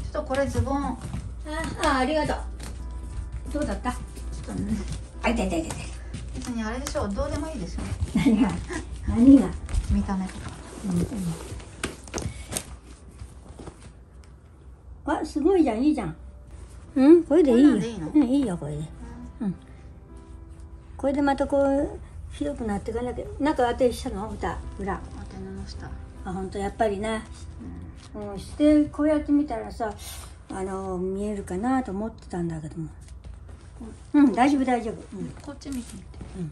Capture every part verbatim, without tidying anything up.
っとこれズボン。 ああ、ありがとう。どうだった？ ちょっとね、 あ、いたいたいたいた。 別にあれでしょ、どうでもいいですよ。 何が？何が？ 見た目とか。 うんうん、あ、すごいじゃん、いいじゃん。うん、これでいいよ。 これでいいの？ うん、いいよ、これで。うん。これでまたこう広くなっていかなきゃ。なんか当てしたの？歌、裏。 当て直した。 あ、本当やっぱりね。うん、してこうやって見たらさ、あの見えるかなと思ってたんだけども。うん、大丈夫大丈夫。うん、 こっち見てみて。 うん。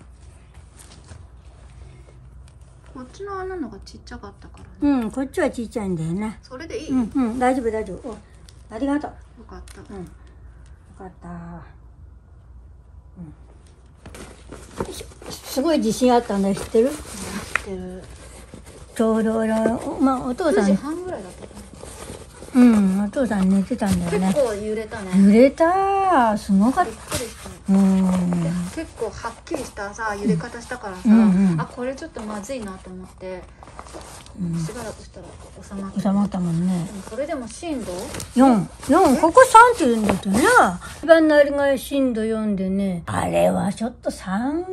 こっちの穴のがちっちゃかったからね。 うん、こっちはちっちゃいんだよね。 それでいい？ うんうん、大丈夫大丈夫。お、ありがとう。 よかった。 うん、よかった。うん。すごい自信あったんだよ、知ってる？ 知ってる。 ちょうど俺、まあお父さん。 くじはんぐらいだったかな。 うん、お父さん寝てたんだよね。 結構揺れたね。 揺れた、すごかっびっくりした。 た。うん。 結構はっきりしたさ揺れ方したからさ、 うんうん、 あ、これちょっとまずいなと思って、うん、しばらくしたら収まった。 収まったもんね。 それでも震度よん、よん、ここさんって言うんだってね。一番なりが震度よんでね、あれはちょっとさん、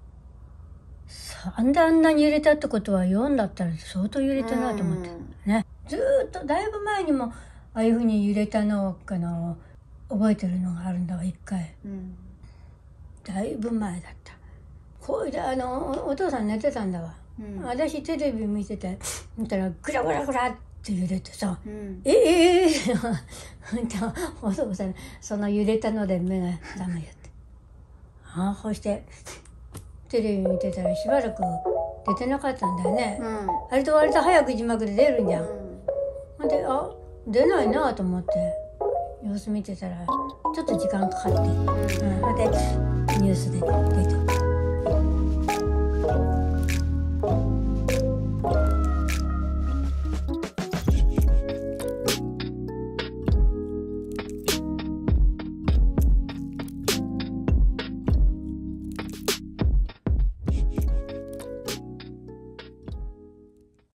さんであんなに揺れたってことはよんだったら相当揺れたなと思って。ね。ずーっとだいぶ前にもああいうふうに揺れたのを覚えてるのがあるんだわ、一回。うん、だいぶ前だった。こうであの お, お父さん寝てたんだわ。うん、私テレビ見てて見たらグラグラグラって揺れてさ、うん、えええー、お父さんその揺れたので目が覚めよって。ああ、こうしてテレビ見てたらしばらく出てなかったんだよね。うん、割と割と早く字幕で出るんじゃん。うん、で、あ、出ないなと思って様子見てたらちょっと時間かかって、うん、でニュースで出て。